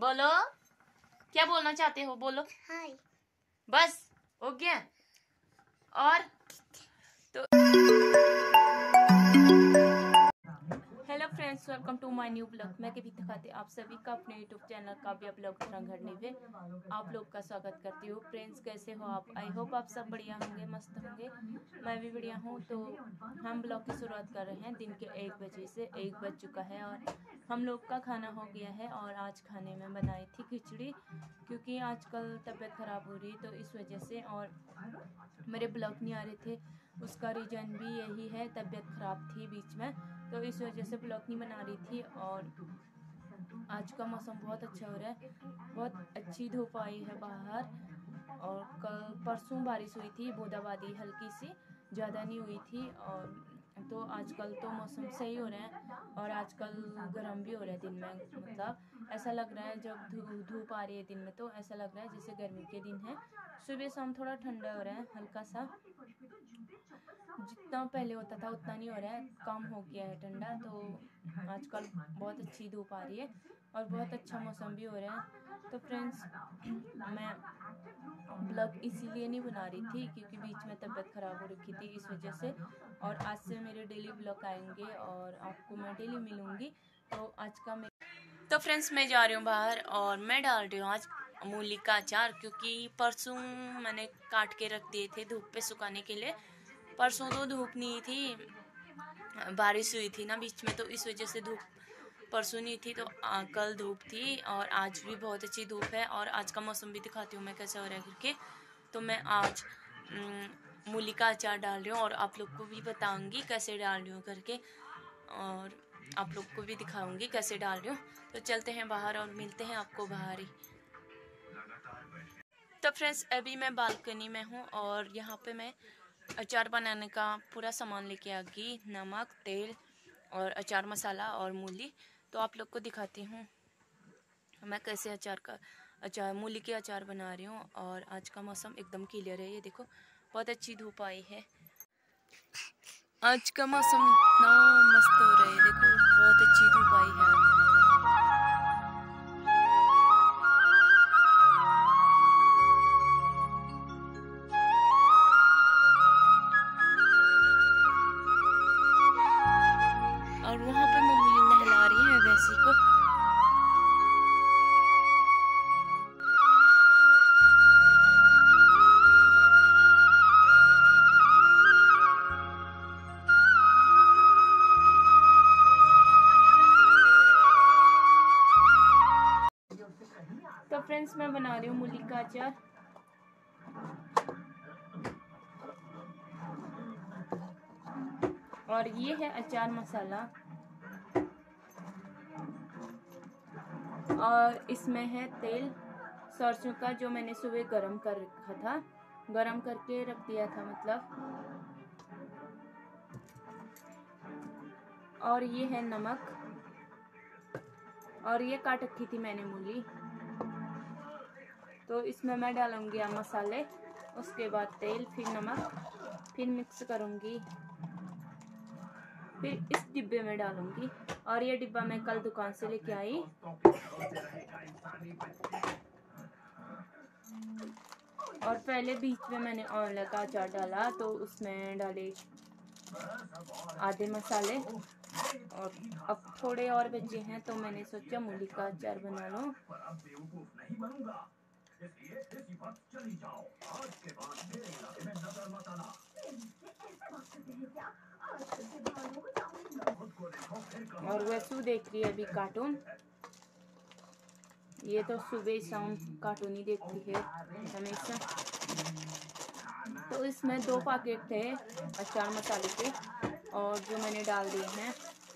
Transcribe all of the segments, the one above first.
बोलो, क्या बोलना चाहते हो? बोलो। हाय। बस हो गया। और तो hello friends, welcome to my new blog. मैं कभी दिखाते आप सभी का अपने यूट्यूब चैनल काव्या ब्लॉग रंगढ़नी पे आप लोग का स्वागत करती हूँ। फ्रेंड्स, कैसे हो आप? आई होप आप सब बढ़िया होंगे, मस्त होंगे। मैं भी बढ़िया हूँ। तो हम ब्लॉग की शुरुआत कर रहे हैं दिन के 1 बजे से। 1 बज चुका है और हम लोग का खाना हो गया है। और आज खाने में बनाई थी खिचड़ी, क्योंकि आजकल तबीयत ख़राब हो रही तो इस वजह से। और मेरे ब्लॉग नहीं आ रहे थे, उसका रीज़न भी यही है, तबीयत ख़राब थी बीच में, तो इस वजह से ब्लॉग नहीं बना रही थी। और आज का मौसम बहुत अच्छा हो रहा है, बहुत अच्छी धूप आई है बाहर। और कल परसों बारिश हुई थी, बूंदाबांदी हल्की सी, ज़्यादा नहीं हुई थी। और तो आजकल तो मौसम सही हो रहा है। और आजकल गर्म भी हो रहा है दिन में, मतलब ऐसा लग रहा है जब धूप आ रही है दिन में तो ऐसा लग रहा है जैसे गर्मी के दिन है। सुबह शाम थोड़ा ठंडा हो रहा है हल्का सा, जितना पहले होता था उतना नहीं हो रहा है, कम हो गया है ठंडा। तो आजकल बहुत अच्छी धूप आ रही है और बहुत अच्छा मौसम भी हो रहा है। तो फ्रेंड्स, मैं ब्लॉग इसीलिए नहीं बना रही थी क्योंकि बीच में तबीयत ख़राब हो रखी थी, इस वजह से। और आज से मेरे डेली ब्लॉग आएंगे और आपको मैं डेली मिलूँगी। तो आज का तो फ्रेंड्स, मैं जा रही हूँ बाहर और मैं डाल रही हूँ आज मूली का अचार, क्योंकि परसों मैंने काट के रख दिए थे धूप पे सुखाने के लिए। परसों तो धूप नहीं थी, बारिश हुई थी ना बीच में, तो इस वजह से धूप परसों नहीं थी। तो कल धूप थी और आज भी बहुत अच्छी धूप है। और आज का मौसम भी दिखाती हूँ मैं कैसा हो रहा है करके। तो मैं आज मूली का अचार डाल रही हूँ और आप लोग को भी बताऊँगी कैसे डाल रही हूँ करके, और आप लोग को भी दिखाऊँगी कैसे डाल रही हूँ। तो चलते हैं बाहर और मिलते हैं आपको बाहर ही। तो फ्रेंड्स, अभी मैं बालकनी में हूँ और यहाँ पे मैं अचार बनाने का पूरा सामान लेके आ गई, नमक, तेल और अचार मसाला और मूली। तो आप लोग को दिखाती हूँ मैं कैसे अचार मूली के अचार बना रही हूँ। और आज का मौसम एकदम क्लियर है, ये देखो बहुत अच्छी धूप आई है। आज का मौसम इतना मस्त हो रहा है, देखो बहुत अच्छी धूप आई है आज। और वहाँ पे मम्मी नहला रही है भैंसी को। तो फ्रेंड्स, मैं बना रही हूँ मूली का अचार। और ये है अचार मसाला, और इसमें है तेल सरसों का, जो मैंने सुबह गरम कर रखा था, गरम करके रख दिया था मतलब। और ये है नमक, और ये काट रखी थी मैंने मूली। तो इसमें मैं डालूंगी मसाले, उसके बाद तेल, फिर नमक, फिर मिक्स करूंगी, फिर इस डिब्बे में डालूंगी। और ये डिब्बा मैं कल दुकान से लेके आई। और पहले बीच में मैंने आंवला का अचार डाला, तो उसमें डाले आधे मसाले। और अब थोड़े और बचे हैं, तो मैंने सोचा मूली का अचार बना लो। और वैसू देख रही है अभी कार्टून, ये तो सुबह शाम कार्टून ही देखती है हमेशा। तो इसमें 2 पैकेट थे अचार मसाले के, और जो मैंने डाल दिए हैं।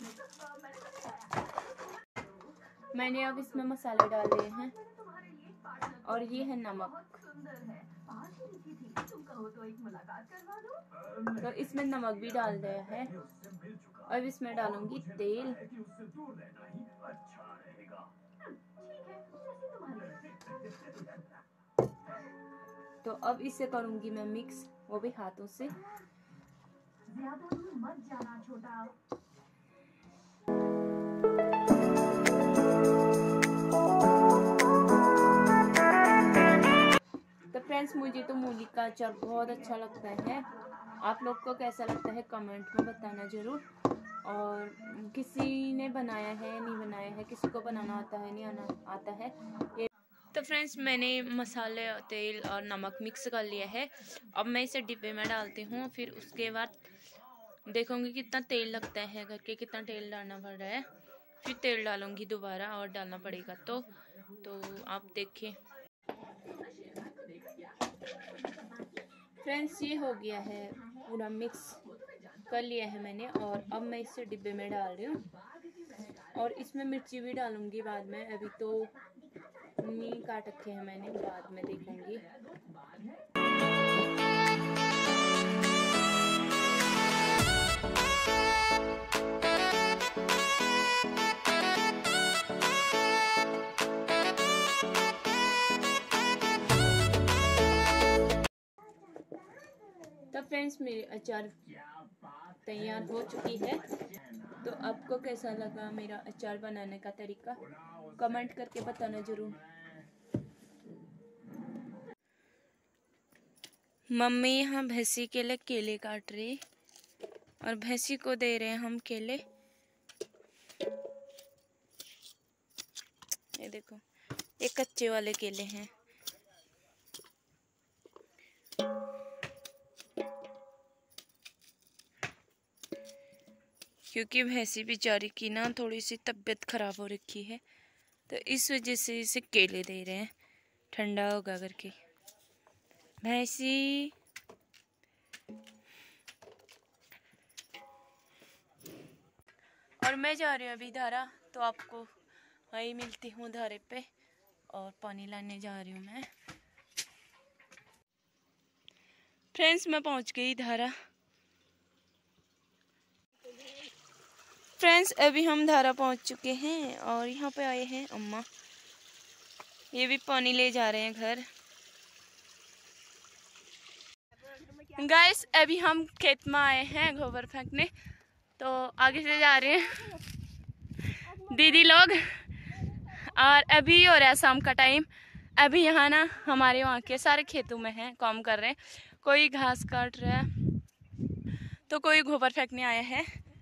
मैंने अब इसमें मसाले डाल दिए हैं। और ये है नमक, तो इसमें नमक भी डाल दिया है। अब इसमें डालूंगी तेल, तो अब इसे करूंगी मैं मिक्स, वो भी हाथों से। ज्यादा दूर मत जाना छोटा। फ्रेंड्स मुझे तो मूली का अचार बहुत अच्छा लगता है। आप लोग को कैसा लगता है कमेंट में बताना ज़रूर। और किसी ने बनाया है नहीं बनाया है, किसी को बनाना आता है नहीं आता है ये। तो फ्रेंड्स मैंने मसाले, तेल और नमक मिक्स कर लिया है। अब मैं इसे डिब्बे में डालती हूँ, फिर उसके बाद देखूँगी कितना तेल लगता है करके, कितना तेल डालना पड़ रहा है, फिर तेल डालूँगी दोबारा और डालना पड़ेगा तो आप देखिए। फ्रेंड्स ये हो गया है, पूरा मिक्स कर लिया है मैंने और अब मैं इसे डिब्बे में डाल रही हूँ। और इसमें मिर्ची भी डालूंगी बाद में, अभी तो नहीं काट रखे हैं मैंने, बाद में देखूंगी। तो फ्रेंड्स मेरी अचार तैयार हो चुकी है। तो आपको कैसा लगा मेरा अचार बनाने का तरीका, कमेंट करके बताना जरूर। मम्मी यहाँ भैंसी के लिए केले काट रही और भैंसी को दे रहे हैं हम केले। ये देखो, ये कच्चे वाले केले हैं। क्योंकि भैंसी बेचारी की ना थोड़ी सी तबीयत खराब हो रखी है, तो इस वजह से इसे केले दे रहे हैं, ठंडा होगा करके। भैंसी और मैं जा रही हूँ अभी धारा, तो आपको वही मिलती हूँ धारे पे और पानी लाने जा रही हूँ मैं। फ्रेंड्स मैं पहुँच गई धारा। फ्रेंड्स अभी हम धारा पहुँच चुके हैं और यहाँ पे आए हैं अम्मा, ये भी पानी ले जा रहे हैं घर। गाइस अभी हम खेत में आए हैं गोबर फेंकने, तो आगे से जा रहे हैं दीदी लोग। और अभी हो रहा है शाम का टाइम। अभी यहाँ ना हमारे वहाँ के सारे खेतों में हैं, काम कर रहे हैं, कोई घास काट रहा है तो कोई गोबर फेंकने आया है।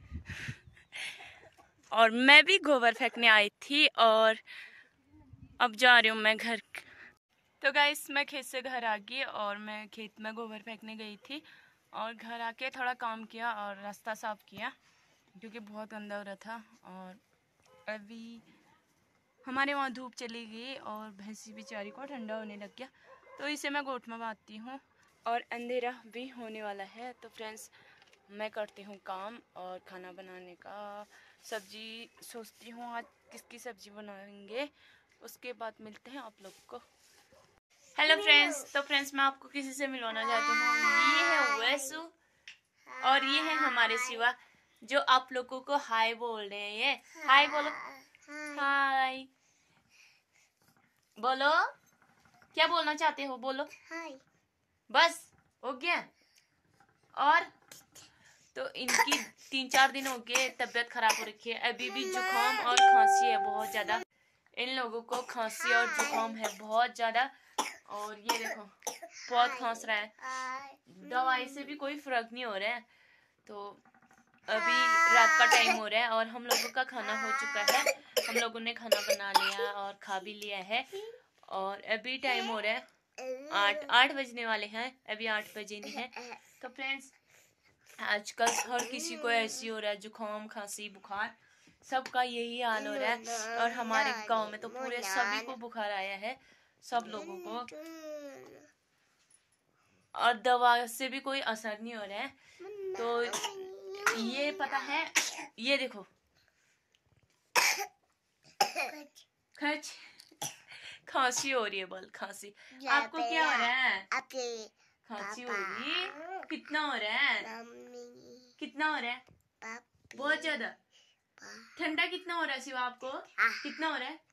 और मैं भी गोबर फेंकने आई थी और अब जा रही हूँ मैं घर। तो गाइस मैं खेत से घर आ गई और मैं खेत में गोबर फेंकने गई थी और घर आके थोड़ा काम किया और रास्ता साफ किया क्योंकि बहुत गंदा हो रहा था। और अभी हमारे वहाँ धूप चली गई और भैंसी बेचारी को ठंडा होने लग गया, तो इसे मैं गोट में बांधती हूँ और अंधेरा भी होने वाला है। तो फ्रेंड्स मैं करती हूँ काम और खाना बनाने का, सब्जी सोचती हूँ आज किसकी सब्जी बनाएंगे, उसके बाद मिलते हैं आप लोग को। हेलो फ्रेंड्स, तो फ्रेंड्स मैं आपको किसी से मिलवाना चाहती हूँ। ये है वैसु और ये है हमारे शिवा जो आप लोगों को हाय बोल रहे हैं। ये हाय बोलो, हाय बोलो, क्या बोलना चाहते हो बोलो हाय, बस हो गया। और तो इनकी 3-4 दिन हो गए तबीयत खराब हो रखी है, अभी भी जुकाम और खांसी है बहुत ज्यादा। इन लोगों को खांसी और जुकाम है बहुत ज्यादा और ये देखो बहुत खांस रहा है, दवाई से भी कोई फर्क नहीं हो रहा है। तो अभी रात का टाइम हो रहा है और हम लोगों का खाना हो चुका है, हम लोगों ने खाना बना लिया और खा भी लिया है। और अभी टाइम हो रहा है 8 बजने वाले हैं, अभी 8 बजे नहीं है। तो फ्रेंड्स आजकल हर किसी को ऐसी हो रहा है, जुकाम खांसी बुखार सबका यही हाल हो रहा है। और हमारे गांव में तो पूरे सभी को बुखार आया है, सब लोगों को, और दवा से भी कोई असर नहीं हो रहा है। तो ये पता है, ये देखो खच खांसी हो रही है, बल खांसी। आपको क्या हो रहा है? खांसी हो रही है? कितना हो रहा है? कितना हो रहा है? बहुत ज्यादा। ठंडा कितना हो रहा है शिवा आपको? कितना हो रहा है?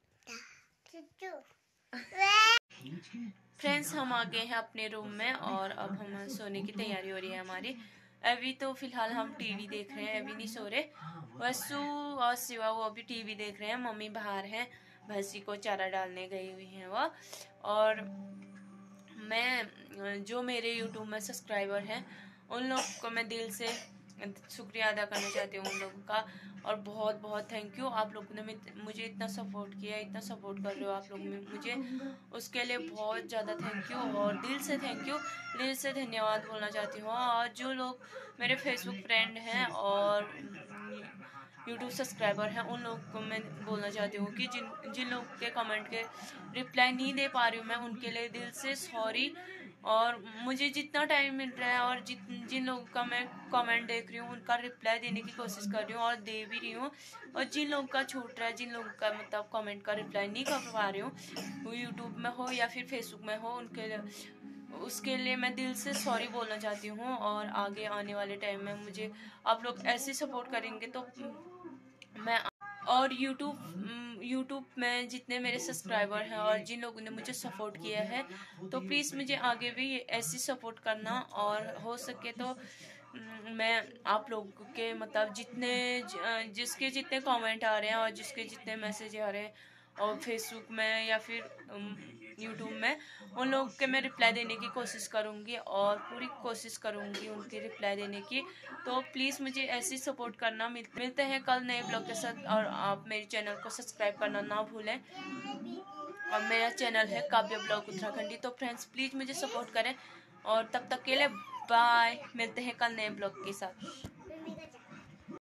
फ्रेंड्स हम आ गए हैं अपने रूम में और अब हम सोने की तैयारी हो रही है हमारी। अभी तो फिलहाल हम टीवी देख रहे हैं, अभी नहीं सो रहे। वसु और शिवा वो अभी टीवी देख रहे हैं, मम्मी बाहर हैं, भैंसी को चारा डालने गई हुई हैं वो। और मैं जो मेरे यूट्यूब में सब्सक्राइबर हैं उन लोग को मैं दिल से शुक्रिया अदा करना चाहती हूँ उन लोगों का। और बहुत बहुत थैंक यू, आप लोगों ने मुझे इतना सपोर्ट किया, इतना सपोर्ट कर रहे हो आप लोग मुझे, उसके लिए बहुत ज़्यादा थैंक यू और दिल से थैंक यू, दिल से धन्यवाद बोलना चाहती हूँ। और जो लोग मेरे फेसबुक फ्रेंड हैं और यूट्यूब सब्सक्राइबर हैं उन लोगों को मैं बोलना चाहती हूँ कि जिन जिन लोगों के कमेंट के रिप्लाई नहीं दे पा रही हूँ मैं, उनके लिए दिल से सॉरी। और मुझे जितना टाइम मिल रहा है और जिन लोगों का मैं कमेंट देख रही हूँ उनका रिप्लाई देने की कोशिश कर रही हूँ और दे भी रही हूँ। और जिन लोगों का छूट रहा है, जिन लोगों का मतलब कमेंट का रिप्लाई नहीं कर पा रही हूँ, वो यूट्यूब में हो या फिर फेसबुक में हो, उनके लिए उसके लिए मैं दिल से सॉरी बोलना चाहती हूँ। और आगे आने वाले टाइम में मुझे आप लोग ऐसे सपोर्ट करेंगे तो मैं और यूट्यूब में जितने मेरे सब्सक्राइबर हैं और जिन लोगों ने मुझे सपोर्ट किया है, तो प्लीज़ मुझे आगे भी ऐसी सपोर्ट करना। और हो सके तो मैं आप लोगों के मतलब जिसके जितने कमेंट आ रहे हैं और जिसके जितने मैसेज आ रहे हैं और फेसबुक में या फिर यूट्यूब में, उन लोगों के मैं रिप्लाई देने की कोशिश करूँगी और पूरी कोशिश करूँगी उनकी रिप्लाई देने की। तो प्लीज़ मुझे ऐसी सपोर्ट करना। मिलते हैं कल नए ब्लॉग के साथ और आप मेरे चैनल को सब्सक्राइब करना ना भूलें। और मेरा चैनल है काव्य ब्लॉग उत्तराखंडी। तो फ्रेंड्स प्लीज़ मुझे सपोर्ट करें और तब तक के लिए बाय, मिलते हैं कल नए ब्लॉग के साथ।